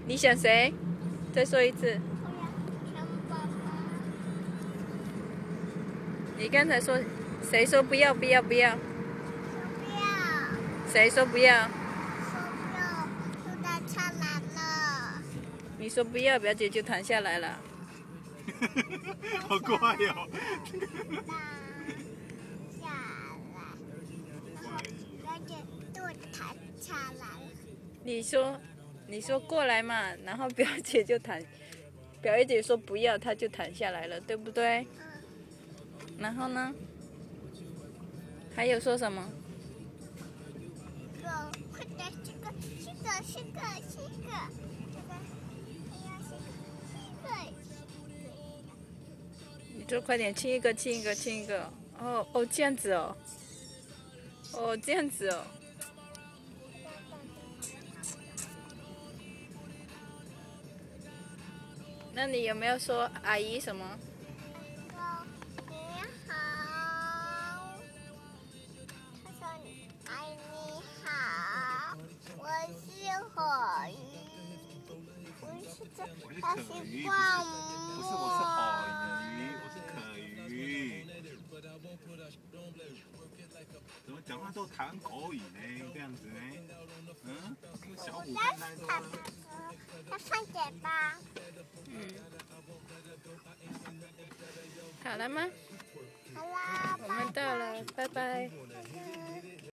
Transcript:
你选谁？再说一次。你刚才说谁说不要不要不要？谁说不要？ 就弹下来了。 你说不要，表姐就弹下来了。 好乖哦。 下来，表姐就弹下来了。 你说过来嘛，然后表姐就弹，表姐说不要，她就弹下来了，对不对？然后呢？还有说什么？ 快点，这个， 你就快点亲一个。哦，这样子哦。哦，这样子哦。那你有没有说阿姨什么？ 你好。他说爱你好，我是火鱼，他是灌木。 不是，我是好鱼，我是可鱼。怎么讲话都谈口语呢？这样子呢？小虎看太多了。 要放嘴巴。 好了吗？ 好啦， 我们到了，拜拜。 拜拜。